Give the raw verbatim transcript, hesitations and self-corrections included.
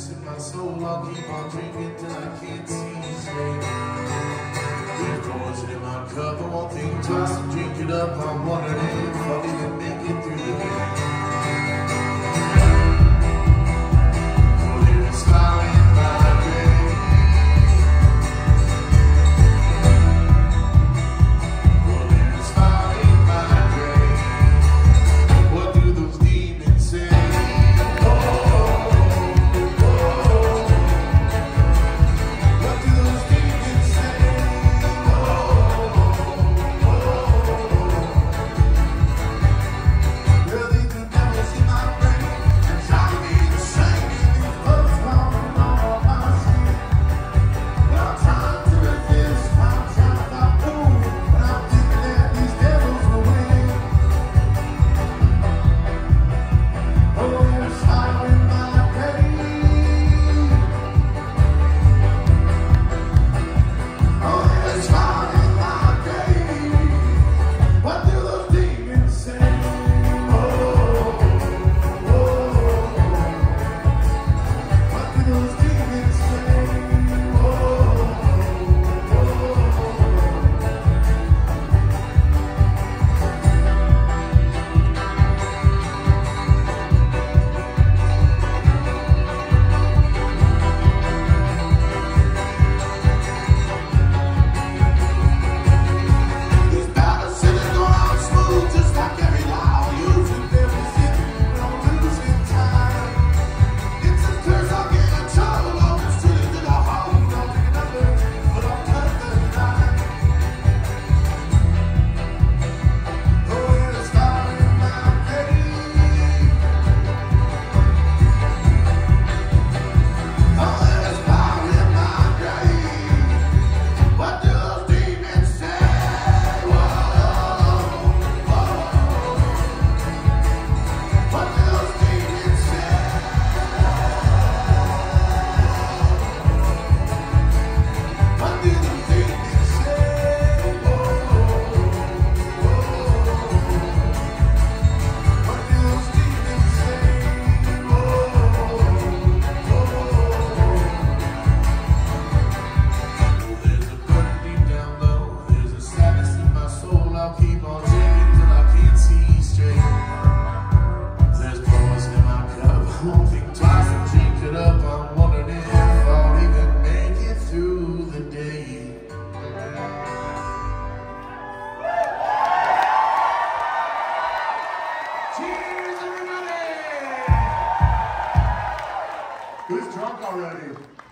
sadness in my soul. I'll keep on drinking till I can't see straight. There's poison in my cup, I won't think twice to drink it up. I'm wondering if I'll even make it through the day. Oh, there's a smile in my grave. Oh, there's a smile in my grave. What do those demons say? Who's drunk already?